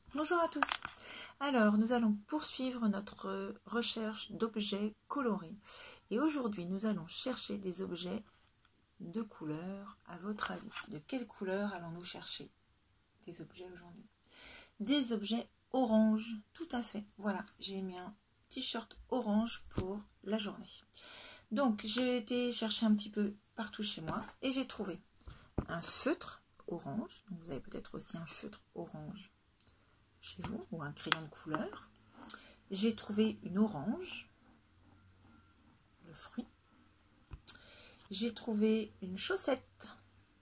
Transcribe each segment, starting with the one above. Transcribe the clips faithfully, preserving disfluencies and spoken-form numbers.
Bonjour à tous. Alors, nous allons poursuivre notre recherche d'objets colorés. Et aujourd'hui, nous allons chercher des objets de couleur. À votre avis, de quelle couleur allons-nous chercher des objets aujourd'hui? Des objets orange, tout à fait. Voilà, j'ai mis un t-shirt orange pour la journée. Donc, j'ai été chercher un petit peu partout chez moi et j'ai trouvé un feutre orange. Donc, vous avez peut-être aussi un feutre orange chez vous, ou un crayon de couleur. J'ai trouvé une orange, le fruit. J'ai trouvé une chaussette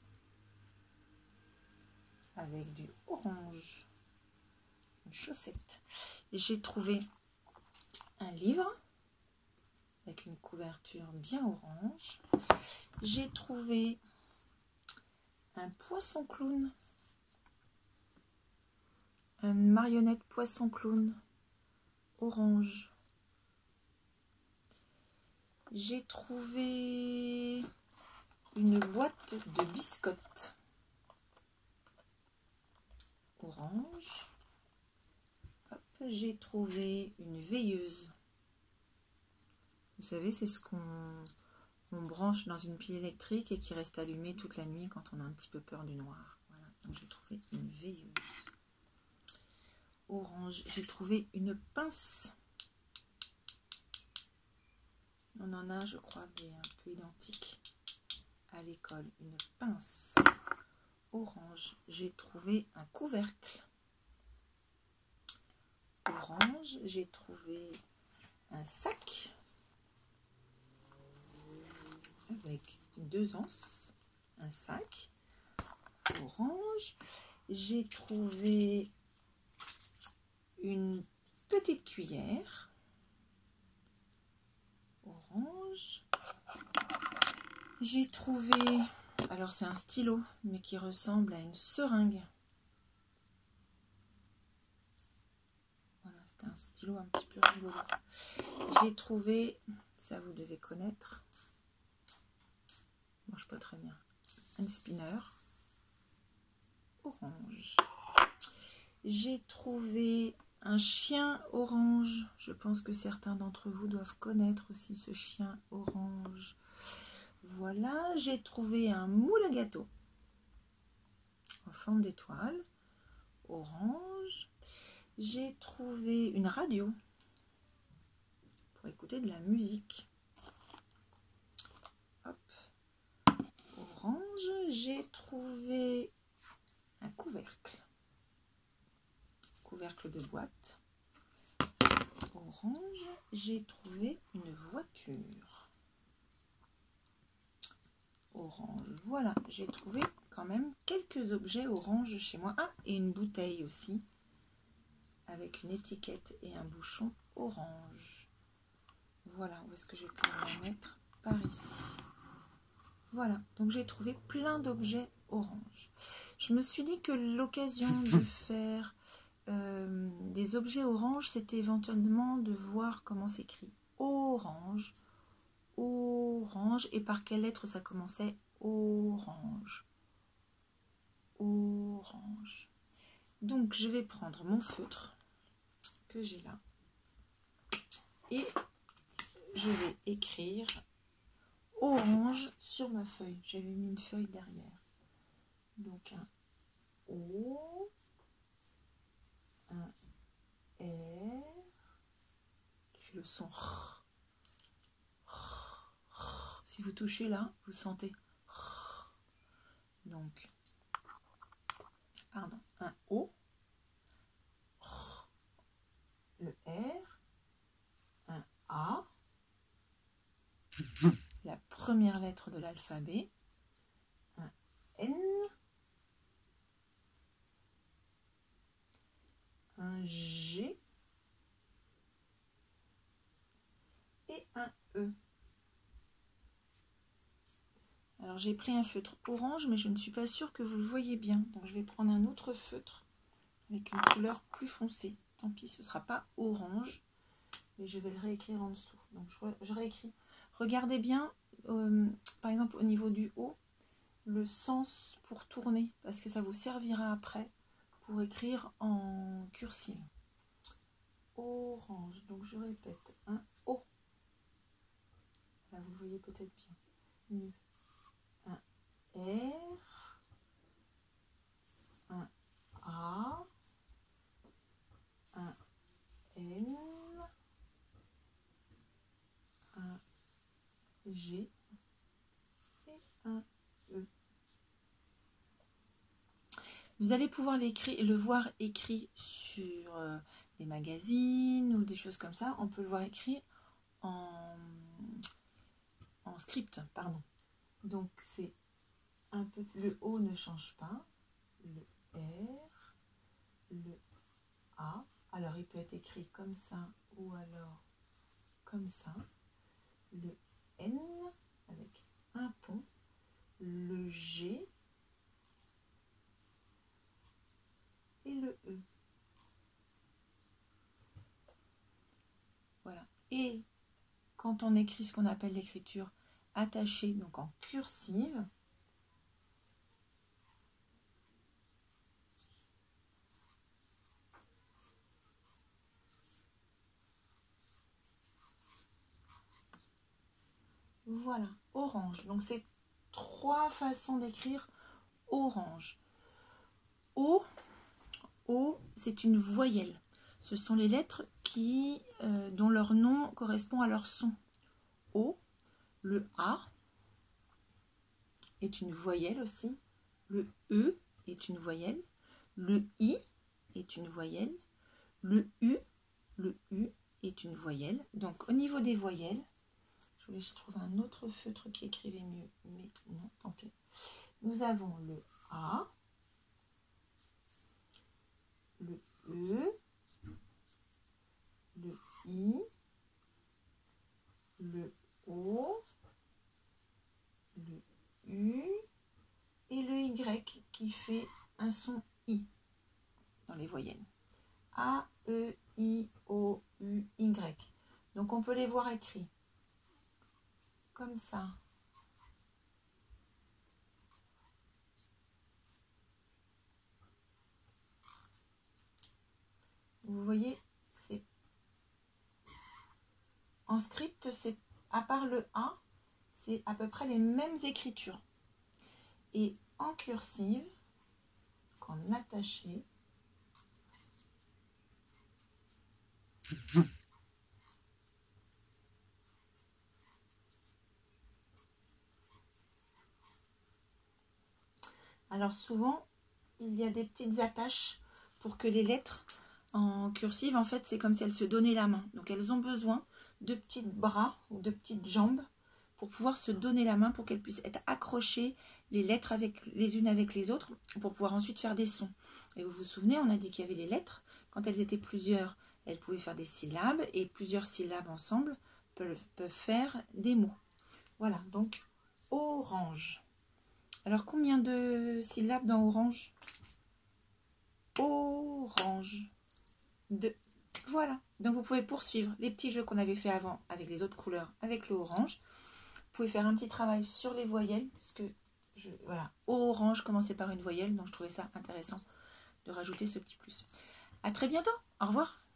avec du orange, une chaussette. J'ai trouvé un livre avec une couverture bien orange. J'ai trouvé un poisson clown, une marionnette poisson clown orange. J'ai trouvé une boîte de biscottes orange. J'ai trouvé une veilleuse. Vous savez, c'est ce qu'on on branche dans une pile électrique et qui reste allumée toute la nuit quand on a un petit peu peur du noir. Voilà, donc j'ai trouvé une veilleuse orange. J'ai trouvé une pince. On en a, je crois, des un peu identiques à l'école. Une pince orange. J'ai trouvé un couvercle orange. J'ai trouvé un sac avec deux anses. Un sac orange. J'ai trouvé une petite cuillère orange. J'ai trouvé, alors c'est un stylo, mais qui ressemble à une seringue. Voilà, c'est un stylo un petit peu rigolo. J'ai trouvé, ça vous devez connaître, ça marche pas très bien, un spinner orange. J'ai trouvé un chien orange. Je pense que certains d'entre vous doivent connaître aussi ce chien orange. Voilà, j'ai trouvé un moule à gâteau en forme d'étoile orange. J'ai trouvé une radio pour écouter de la musique. Hop, orange. J'ai trouvé un couvercle. Couvercle de boîte orange. J'ai trouvé une voiture orange. Voilà, j'ai trouvé quand même quelques objets orange chez moi. Ah, et une bouteille aussi avec une étiquette et un bouchon orange. Voilà, où est-ce que je vais pouvoir la mettre? Par ici. Voilà, donc j'ai trouvé plein d'objets orange. Je me suis dit que l'occasion de faire Euh, des objets orange, c'était éventuellement de voir comment s'écrit orange, orange, et par quelle lettre ça commençait? Orange, orange. Donc je vais prendre mon feutre que j'ai là et je vais écrire orange sur ma feuille. J'avais mis une feuille derrière. Donc un O, un R, qui fait le son R. Si vous touchez là, vous sentez. Donc, pardon, un O, le R, un A, la première lettre de l'alphabet, un N, un G et un E. Alors j'ai pris un feutre orange, mais je ne suis pas sûre que vous le voyez bien. Donc je vais prendre un autre feutre avec une couleur plus foncée. Tant pis, ce ne sera pas orange, mais je vais le réécrire en dessous. Donc je, ré je réécris. Regardez bien, euh, par exemple au niveau du haut, le sens pour tourner, parce que ça vous servira après pour écrire en cursive. Orange, donc je répète, un O. Là, vous le voyez peut-être bien. Nu. Un R, un A, un N, un G et un E. Vous allez pouvoir le voir écrit sur euh, des magazines ou des choses comme ça. On peut le voir écrit en, en script, pardon. Donc c'est un peu, le O ne change pas, le R, le A. Alors il peut être écrit comme ça ou alors comme ça. Le N avec un pont, le G et le E. Voilà. Et quand on écrit ce qu'on appelle l'écriture attachée, donc en cursive, voilà, orange. Donc c'est trois façons d'écrire orange. O, O, c'est une voyelle. Ce sont les lettres qui, euh, dont leur nom correspond à leur son. O, le A est une voyelle aussi. Le E est une voyelle. Le I est une voyelle. Le U, le U est une voyelle. Donc au niveau des voyelles, je voulais trouver un autre feutre qui écrivait mieux, mais non, tant pis. Nous avons le A, le E, le I, le O, le U et le Y qui fait un son I dans les voyelles. A, E, I, O, U, Y. Donc on peut les voir écrits comme ça. Vous voyez, c'est en script, c'est à part le A, c'est à peu près les mêmes écritures. Et en cursive, qu'en attaché, alors souvent, il y a des petites attaches pour que les lettres en cursive, en fait, c'est comme si elles se donnaient la main. Donc elles ont besoin de petits bras ou de petites jambes pour pouvoir se donner la main, pour qu'elles puissent être accrochées les lettres avec, les unes avec les autres, pour pouvoir ensuite faire des sons. Et vous vous souvenez, on a dit qu'il y avait les lettres. Quand elles étaient plusieurs, elles pouvaient faire des syllabes, et plusieurs syllabes ensemble peuvent, peuvent faire des mots. Voilà, donc orange. Alors combien de syllabes dans orange? Orange. Deux. Voilà, donc vous pouvez poursuivre les petits jeux qu'on avait fait avant avec les autres couleurs, avec le orange. Vous pouvez faire un petit travail sur les voyelles, puisque je, voilà, orange commençait par une voyelle, donc je trouvais ça intéressant de rajouter ce petit plus. À très bientôt, au revoir.